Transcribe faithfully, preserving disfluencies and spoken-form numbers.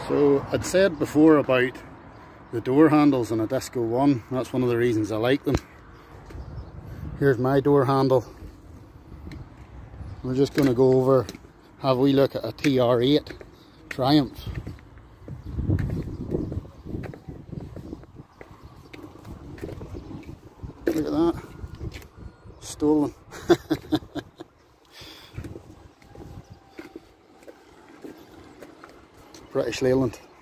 So I'd said before about the door handles in a Disco one. That's one of the reasons I like them. Here's my door handle. We're just going to go over, have a wee look at a T R eight Triumph. Look at that. Stolen. British Leyland.